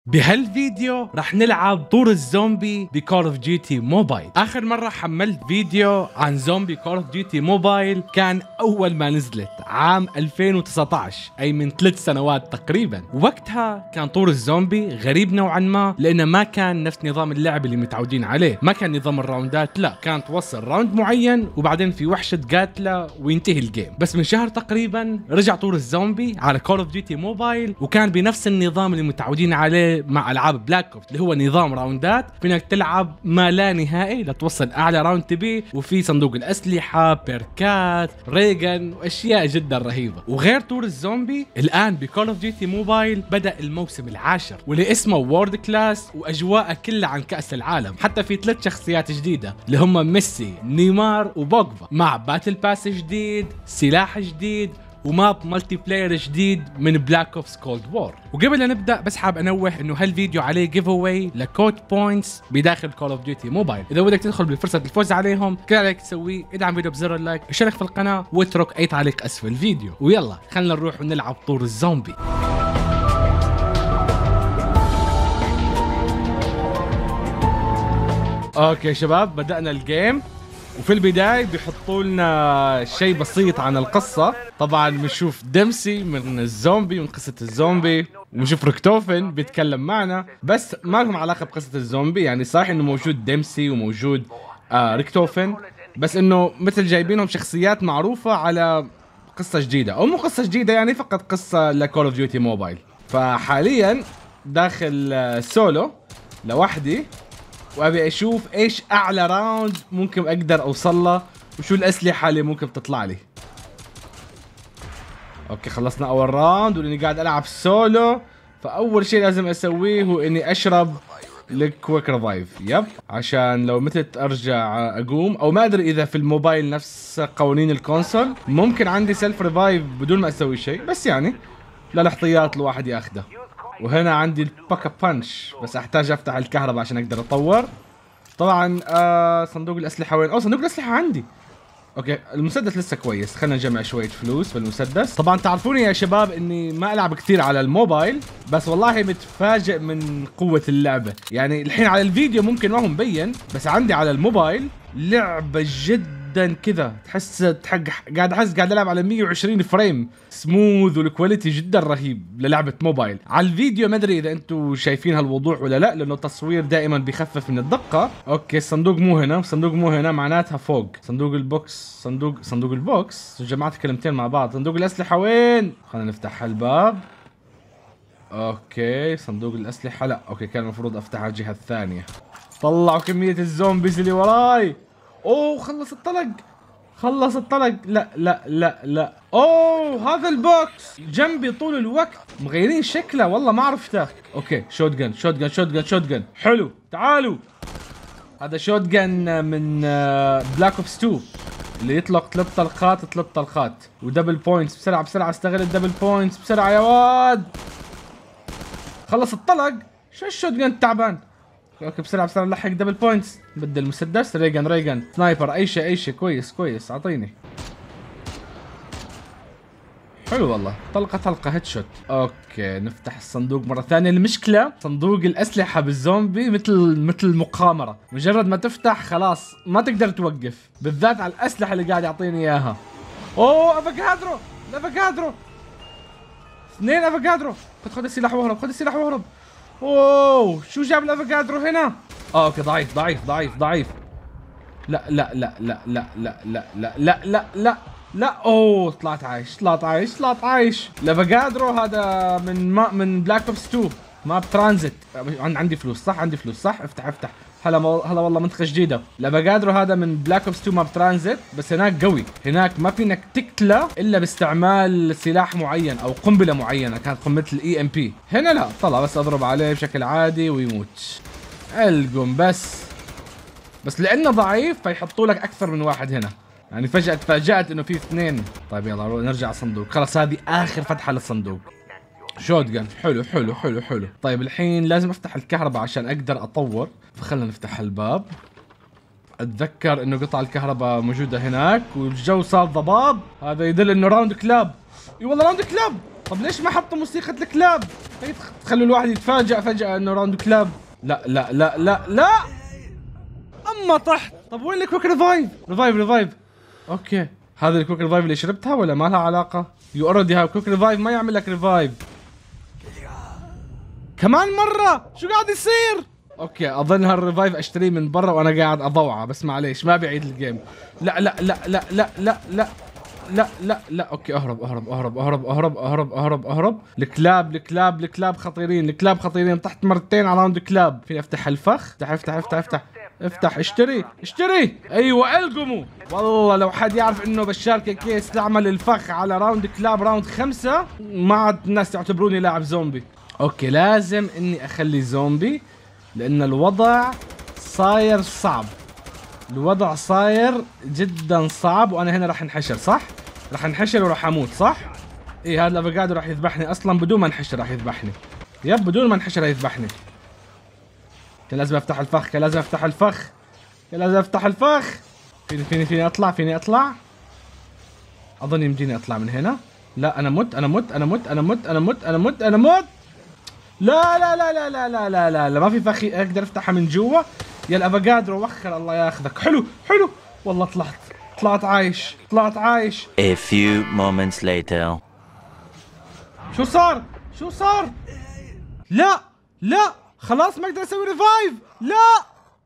بهالفيديو رح نلعب طور الزومبي بكول اوف ديوتي موبايل. اخر مرة حملت فيديو عن زومبي كول اوف ديوتي موبايل كان اول ما نزلت عام 2019، اي من 3 سنوات تقريبا. وقتها كان طور الزومبي غريب نوعا ما، لانه ما كان نفس نظام اللعب اللي متعودين عليه. ما كان نظام الراوندات، لا كان توصل راوند معين وبعدين في وحشة تقاتله وينتهي الجيم. بس من شهر تقريبا رجع طور الزومبي على كول اوف ديوتي موبايل، وكان بنفس النظام اللي متعودين عليه مع العاب بلاك اوبس، اللي هو نظام راوندات فينك تلعب ما لا نهائي لتوصل اعلى راوند تبيه، وفي صندوق الاسلحه، بيركات، ريجن واشياء جدا رهيبه. وغير طور الزومبي، الان بكول اوف ديوتي موبايل بدا الموسم العاشر واللي اسمه وورد كلاس، واجواءه كلها عن كاس العالم. حتى في 3 شخصيات جديده اللي هم ميسي، نيمار وبوجبا، مع باتل باس جديد، سلاح جديد، وماب مالتي بلاير جديد من بلاك اوبس كولد وور. وقبل لا نبدا بس حاب انوه انه هالفيديو عليه جيف اواي لكود بوينتس بداخل كول اوف ديوتي موبايل. اذا بدك تدخل بفرصه الفوز عليهم، كل عليك تسويه ادعم فيديو بزر اللايك، اشترك في القناه، واترك اي تعليق اسفل الفيديو. ويلا خلينا نروح ونلعب طور الزومبي. اوكي شباب، بدأنا الجيم. وفي البداية بيحطوا لنا شيء بسيط عن القصة. طبعا بنشوف ديمسي من الزومبي، من قصة الزومبي، ونشوف ريكتوفن بيتكلم معنا، بس ما لهم علاقة بقصة الزومبي. يعني صحيح انه موجود ديمسي وموجود ريكتوفن، بس انه مثل جايبينهم شخصيات معروفة على قصة جديدة، او مو قصة جديدة، يعني فقط قصة لكول اوف ديوتي موبايل. فحاليا داخل سولو لوحدي، وابي اشوف ايش اعلى راوند ممكن اقدر اوصل له، وشو الاسلحه اللي ممكن تطلع لي. اوكي خلصنا اول راوند، ولاني قاعد العب سولو فاول شيء لازم اسويه هو اني اشرب الكويك ريفايف. يب، عشان لو متت ارجع اقوم، او ما ادري اذا في الموبايل نفس قوانين الكونسول ممكن عندي سيلف ريفايف بدون ما اسوي شيء، بس يعني للاحتياط الواحد ياخذه. وهنا عندي الباكا بانش، بس احتاج افتح الكهرباء عشان اقدر اطور. طبعا صندوق الاسلحه وين؟ او صندوق الاسلحه عندي. اوكي المسدس لسه كويس، خلينا نجمع شويه فلوس بالمسدس. طبعا تعرفوني يا شباب اني ما العب كثير على الموبايل، بس والله متفاجئ من قوه اللعبه. يعني الحين على الفيديو ممكن ما هو مبين، بس عندي على الموبايل لعبه جدا كذا تحس قاعد احس قاعد العب على 120 فريم سموث، والكواليتي جدا رهيب للعبه موبايل. على الفيديو ما ادري اذا انتم شايفين هالوضوح ولا لا، لانه التصوير دائما بيخفف من الدقه. اوكي الصندوق مو هنا، الصندوق مو هنا، معناتها فوق. صندوق البوكس، صندوق البوكس، جمعت كلمتين مع بعض. صندوق الاسلحه وين؟ خلينا نفتح الباب. اوكي صندوق الاسلحه لا، اوكي كان المفروض افتحها الجهه الثانيه. طلعوا كميه الزومبيز اللي وراي. اوه خلص الطلق، خلص الطلق. لا لا لا لا، اوه هذا البوكس جنبي طول الوقت، مغيرين شكله والله ما عرفته. اوكي شوت جن شوت جن شوت جن شوت جن، حلو تعالوا. هذا شوت جن من بلاك اوبس 2 اللي يطلق 3 طلقات 3 طلقات ودبل بوينتس. بسرعه بسرعه استغل الدبل بوينتس بسرعه يا واد. خلص الطلق. شو الشوت جن التعبان. اوكي بسرعه بسرعه نلحق دبل بوينتس. بدل مسدس، ريجن سنايبر، اي شيء. كويس اعطيني. حلو والله، طلقه هيد شوت. اوكي نفتح الصندوق مره ثانيه. المشكله صندوق الاسلحه بالزومبي مثل مقامره، مجرد ما تفتح خلاص ما تقدر توقف، بالذات على الاسلحه اللي قاعد يعطيني اياها. اوه افوكادرو، 2 افوكادرو. خذ السلاح واهرب. اوه شو جاب الافوكادرو هنا؟ اوكي ضعيف. لا اوه طلعت عايش. الافوكادرو هذا من بلاك اوبس 2 ماب ترانزيت. عندي فلوس صح. افتح. هلا والله منطقة جديدة. الافوكادرو هذا من بلاك اوبس 2 ماب ترانزيت، بس هناك قوي. هناك ما فينك تقتله الا باستعمال سلاح معين او قنبلة معينة، كانت قنبلة الاي ام بي. هنا لا، طلع بس اضرب عليه بشكل عادي ويموت. القم بس لانه ضعيف فيحطوا لك اكثر من واحد هنا. يعني فجأة تفاجأت انه في 2. طيب يلا نرجع على الصندوق، خلاص هذه اخر فتحة للصندوق. شوت جن حلو. طيب الحين لازم افتح الكهرباء عشان اقدر اطور، فخلنا نفتح الباب. اتذكر انه قطع الكهرباء موجودة هناك، والجو صار ضباب، هذا يدل انه راوند كلاب. اي والله راوند كلاب. طب ليش ما حطوا موسيقى الكلاب؟ هي تخلوا الواحد يتفاجأ فجأة انه راوند كلاب. لا لا لا لا لا اما طحت. طب وين الكويك ريفايف؟ ريفايف. اوكي هذا الكويك ريفايف اللي شربتها ولا ما لها علاقة؟ يو اوريدي هاف كويك ريفايف ما يعمل لك ريفايف. كمان مرة شو قاعد يصير؟ اوكي اظن هالريفايف اشتريه من برا وانا قاعد اضوعه بس معليش ما بعيد الجيم. لا لا لا لا لا لا لا لا لا لا اوكي اهرب. الكلاب خطيرين طحت مرتين على راوند كلاب. فيني افتح الفخ؟ افتح اشتري ايوه القموا. والله لو حد يعرف انه بشار كيكي استعمل الفخ على راوند كلاب راوند 5 ما عاد الناس يعتبروني لاعب زومبي. اوكي لازم اني اخلي زومبي لان الوضع صاير صعب. الوضع صاير جدا صعب وانا هنا راح انحشر صح؟ راح انحشر وراح اموت صح؟ ايه هذا الافوكادو راح يذبحني اصلا بدون ما انحشر راح يذبحني. يب بدون ما انحشر يذبحني. كان لازم افتح الفخ. فيني اطلع. اظن يمديني اطلع من هنا. لا انا مت. لا ما في فخ اقدر افتحها من جوا. يا الافوكادو وخر الله ياخذك. حلو والله طلعت عايش. A few moments later. شو صار؟ لا خلاص ما اقدر اسوي ريفايف. لا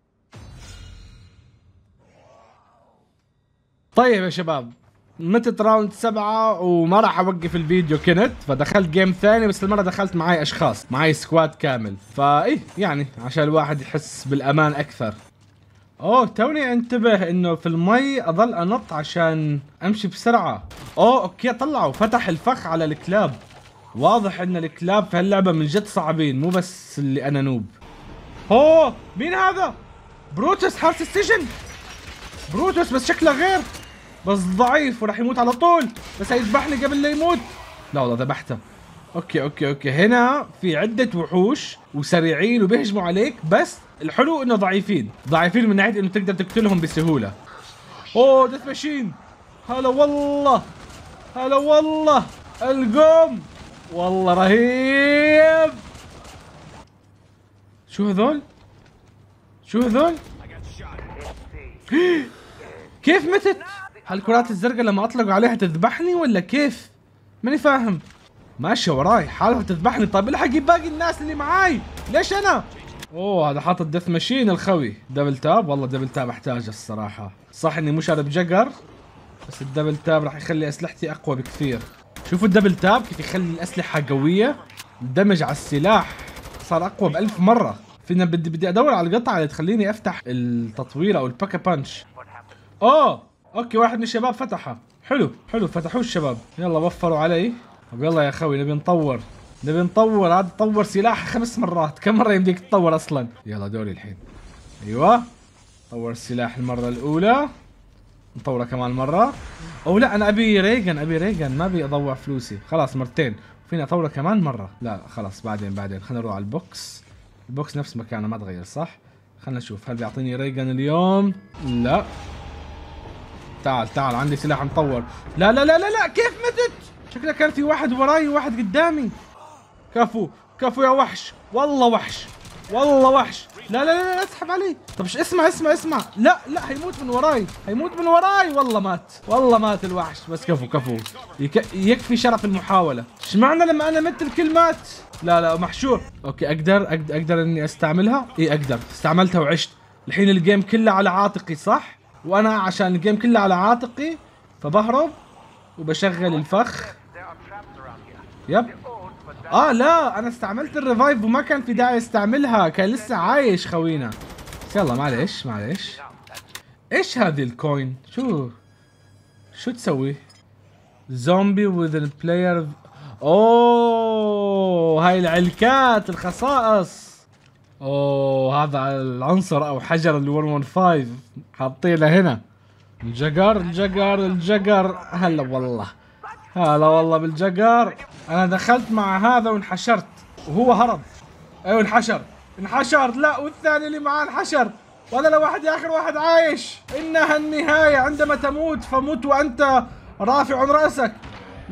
طيب يا شباب متت راوند 7 وما راح اوقف الفيديو كنت فدخلت جيم ثاني بس المره دخلت معي اشخاص معي سكواد كامل فايه يعني عشان الواحد يحس بالامان اكثر. اوه توني انتبه انه في المي اظل انط عشان امشي بسرعه. اوكي طلعوا فتح الفخ على الكلاب. واضح ان الكلاب في هاللعبه من جد صعبين مو بس اللي انا نوب. اوه مين هذا؟ بروتوس حارس السجن. بروتوس بس شكله غير بس ضعيف وراح يموت على طول بس هيذبحني قبل لا يموت. لا والله ذبحته. اوكي هنا في عدة وحوش وسريعين وبيهجموا عليك بس الحلو انه ضعيفين من ناحية انه تقدر تقتلهم بسهولة. اوه ديث ماشين. هلا والله القوم والله رهيب. شو هذول؟ كيف متت؟ هالكرات الزرقاء لما اطلقوا عليها تذبحني ولا كيف؟ ماني فاهم. ماشية وراي حالها تذبحني. طيب الحق باقي الناس اللي معاي ليش انا؟ اوه هذا حاطط ديث ماشين الخوي. دبل تاب والله دبل تاب احتاجه الصراحة. صح اني مو شارب جقر بس الدبل تاب راح يخلي اسلحتي اقوى بكثير. شوفوا الدبل تاب كيف يخلي الاسلحة قوية. الدمج على السلاح صار اقوى ب1000 مرة. فينا بدي ادور على القطعة اللي تخليني افتح التطوير او الباكا بانش. اوكي واحد من الشباب فتحها. حلو فتحوه الشباب. يلا وفروا علي. طب يلا يا اخوي نبي نطور. هذا تطور سلاح 5 مرات. كم مرة يمديك تطور اصلا؟ يلا دوري الحين. ايوه طور السلاح المرة الاولى نطوره كمان مرة. او لا انا ابي ريجن ما ابي اضوع فلوسي. خلاص مرتين. فيني اطوره كمان مرة. لا خلاص بعدين خلينا نروح على البوكس نفس مكانه ما تغير صح؟ خلينا نشوف هل بيعطيني ريجن اليوم. لا تعال عندي سلاح مطور. لا كيف متت؟ شكله كان في واحد وراي وواحد قدامي. كفو يا وحش. والله وحش. لا اسحب علي. طب اسمع لا هيموت من وراي. والله مات الوحش بس كفو يكفي شرف المحاولة. ايش معنى لما انا مت الكل مات؟ لا محشور. اوكي اقدر اني استعملها. ايه اقدر استعملتها وعشت. الحين الجيم كله على عاتقي صح؟ وانا عشان الجيم كله على عاتقي فبهرب وبشغل الفخ. يب لا انا استعملت الريفايف وما كان في داعي استعملها كان لسه عايش خوينا. يلا معليش. ايش هذه الكوين؟ شو تسوي؟ زومبي with a player. اوه هاي العلكات الخصائص. اوه هذا العنصر او حجر اللي 115 حاطينه هنا. الجقر هلا والله بالجقر. انا دخلت مع هذا وانحشرت وهو هرب. ايوه انحشر. لا والثاني اللي معاه انحشر وانا لوحدي اخر واحد عايش. انها النهاية عندما تموت فمت وانت رافع رأسك.